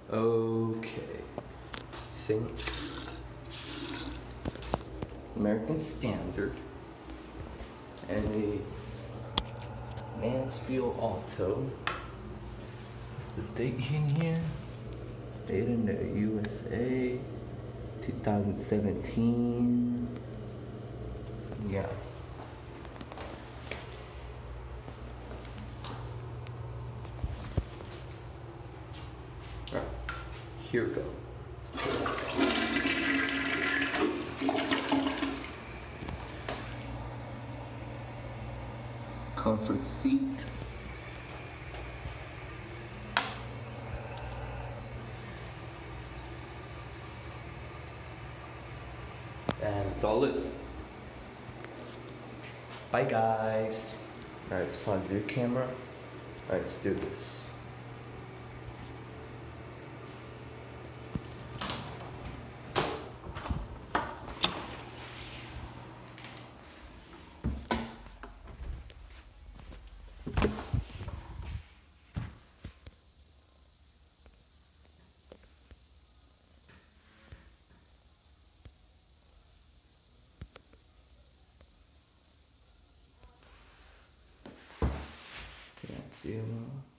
Okay. Sync. American Standard. And a Mansfield Alto. What's the date in here? Made in the USA. 2017. Yeah. Alright, here we go. Comfort seat. And that's all it. Bye guys. Alright, let's pause your camera. Alright, let's do this. Yeah, see you.